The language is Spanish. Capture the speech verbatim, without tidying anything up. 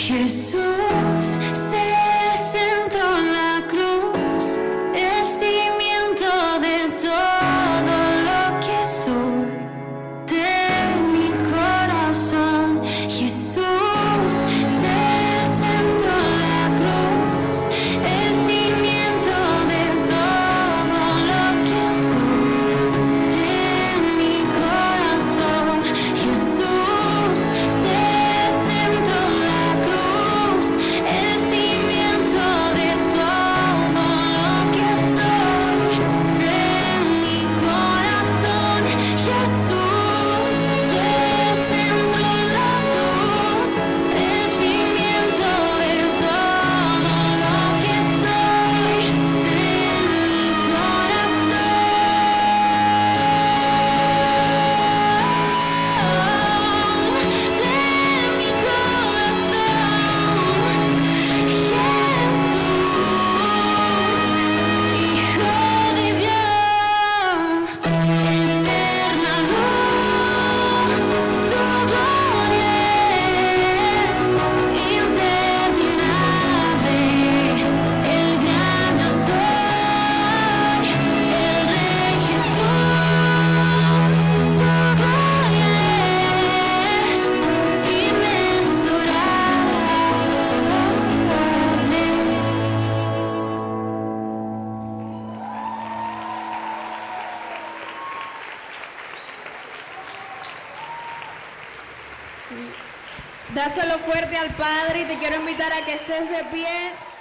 Jesús, sé el centro, la cruz, el cimiento de todo lo que soy, de mi corazón. Jesús, sé el centro, la cruz, el cimiento de todo lo que soy, de mi corazón. Jesús, sé el centro, la cruz, el cimiento de todo lo que soy, de mi corazón. Jesús, sé el centro, la cruz, el cimiento de todo lo que soy, de mi corazón, de mi corazón. Jesús, Hijo de Dios, eterna luz, tu gloria es interminable, el gran yo soy, el Rey Jesús, tu gloria es inmensurable. Dáselo fuerte al Padre y te quiero invitar a que estés de pies.